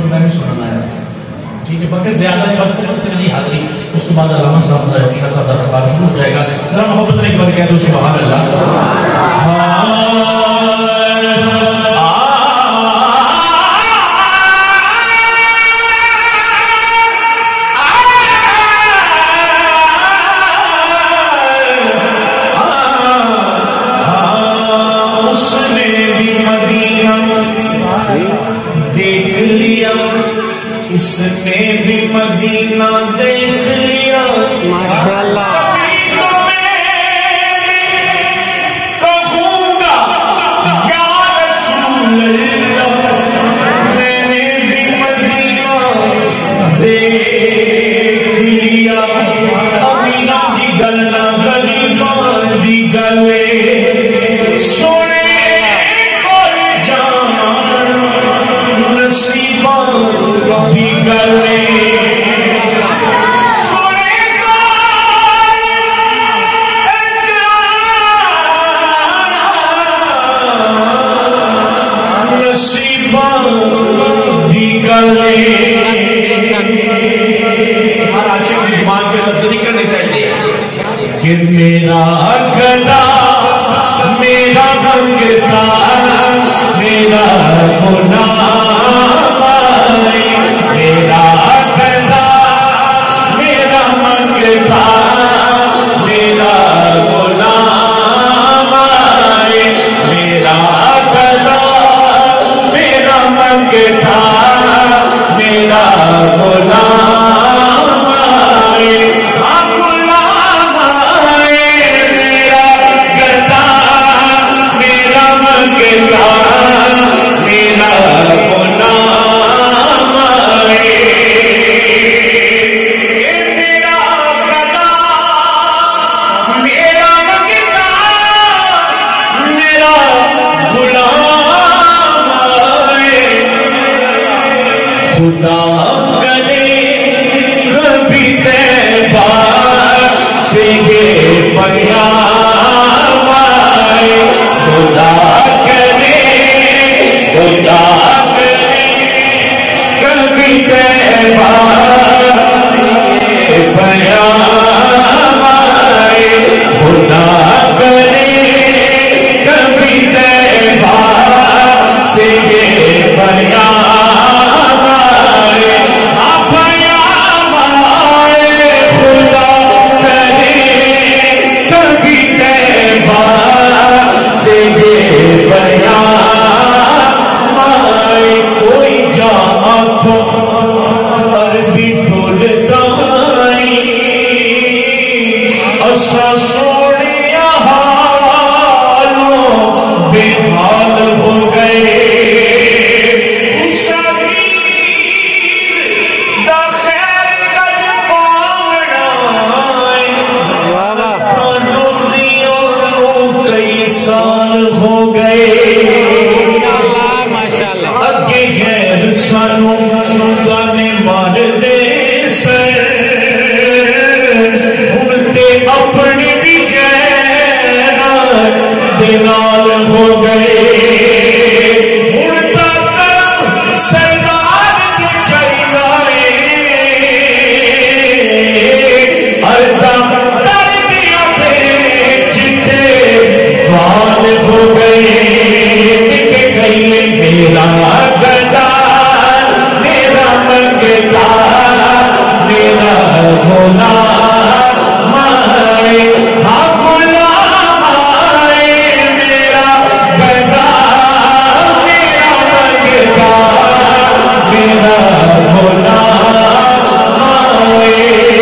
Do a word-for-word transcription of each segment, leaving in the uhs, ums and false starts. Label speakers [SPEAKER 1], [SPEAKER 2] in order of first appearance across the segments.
[SPEAKER 1] میں نہیں سننا ہے ٹھیک ہے وقت زیادہ ہے بس مختصر نہیں حاضری اس کے بعد علامہ صاحب کا شاہ صاحب کا خطاب شروع ہو جائے گا ذرا محبت نے ایک بار کہہ دو سبحان اللہ
[SPEAKER 2] اس نے بھی مدینہ دیکھ لیا ماشاءاللہ کہوں گا یا رسول اللہ میں نے بھی مدینہ دیکھ لیا امینہ دی گلنا غریباں دی گلے سونے کوئی جان نصیباں دی گلے سونے کوئی نصیباں دی گلے ہر عاشق کی زبان سے لفظ نہیں کرنے چاہیے کہ میرا گدا میرا منگتا میرا غلام میرا گدا میرا منگتا میرا غلام میرا گدا میرا منگتا میرا غلام ہاں غلام میرا گدا میرا منگتا میرا غلام میرا گدا میرا منگتا میرا غلام خدا کرے کبھی طیبہ سے یہ پیام آئے خدا کرے خدا کرے کبھی طیبہ سے پیام آئے خدا کرے کبھی طیبہ سے یہ پیام آئے ہاں پیام آئے خدا کرے کبھی طیبہ سے یہ پیام آئے کوئی جا آنکھوں عربی ڈھولتا آئی اسا سوڑے حالوں بے حال ہو گئے دا خیر کج پاونا کھانوں دیوں کئی سال ہو گئے اگے غیر سانوں گانے مار دے سر ہن تے اپنی بھی غیر دے نال ہو گئے ہن تا کرم سردار کے چاہیدا ہے عرضاں کر دیا پہ جتھے فال ہو گئے کہ کہیں میرا گدا میرا منگتا میرا غلام آئے ہاں غلام آئے میرا گدا میرا منگتا میرا غلام آئے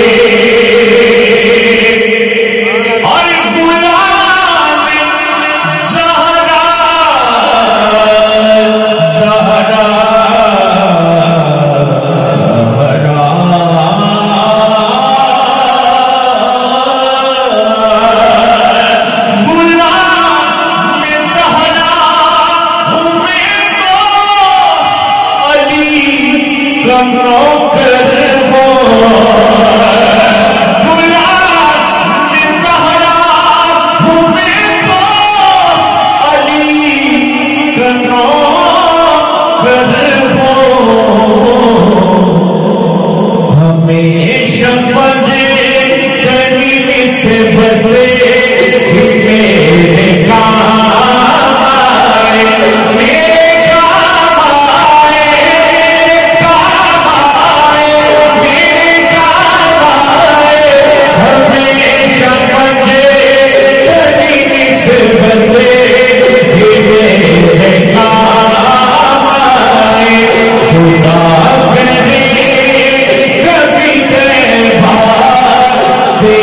[SPEAKER 2] اور غلام زہرا زہرا زہرا غلام زہرا ہوں میں تو علی کا نوکر ہوں غلام زہرا ہوں میں تو علی کا نوکر ہوں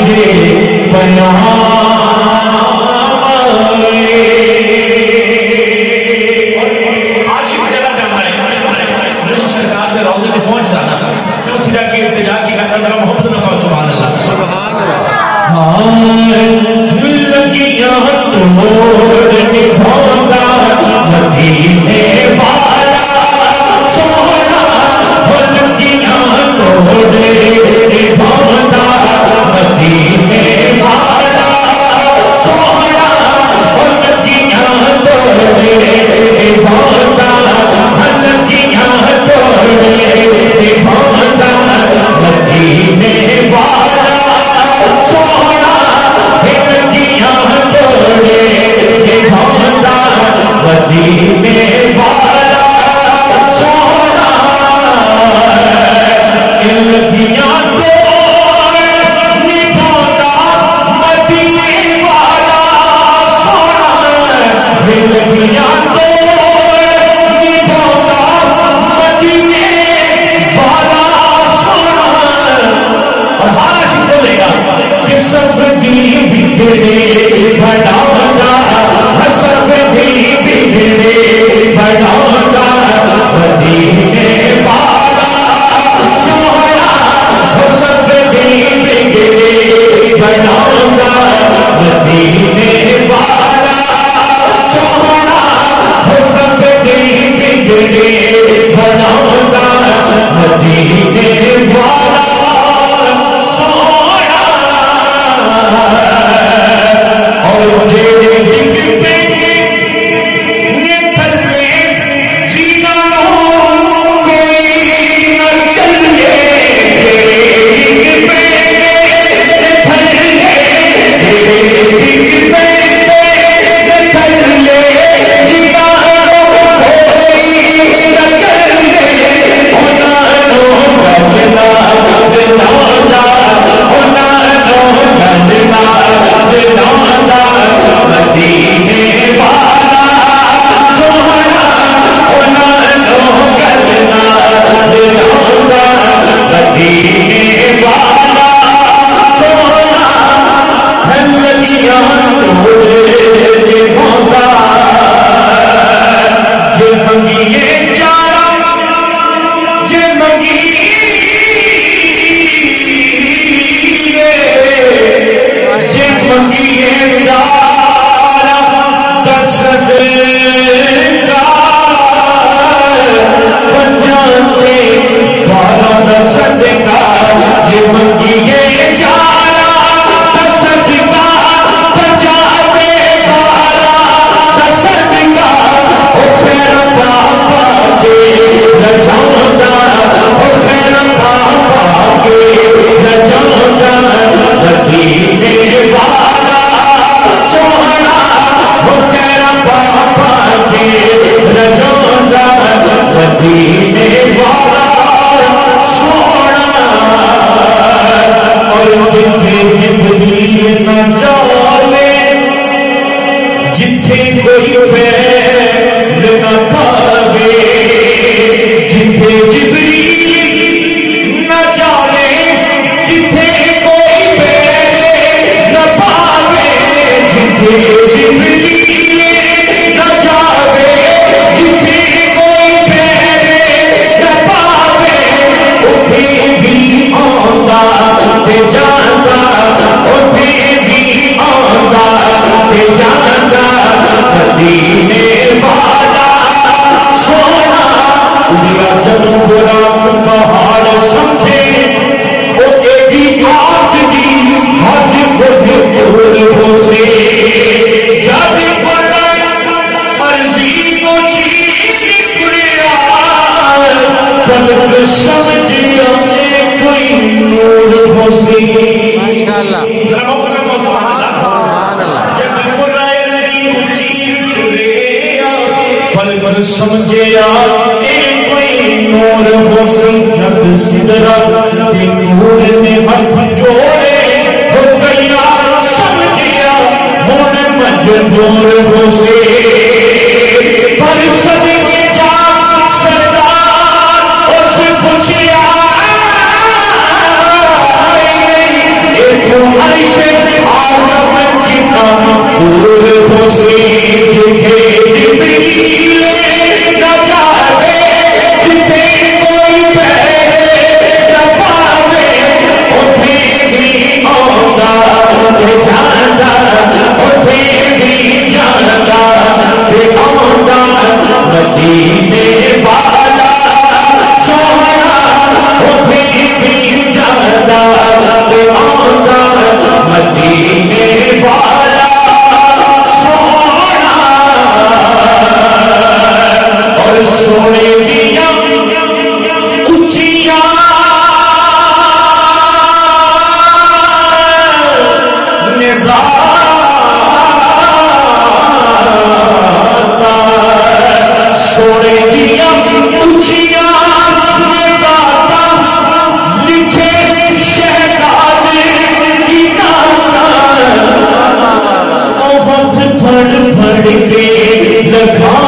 [SPEAKER 2] Thank you. دیا اچھیا ذاتا لکھے شہزاد کی ناتا ہاتھ پھڑ پھڑ کے لگا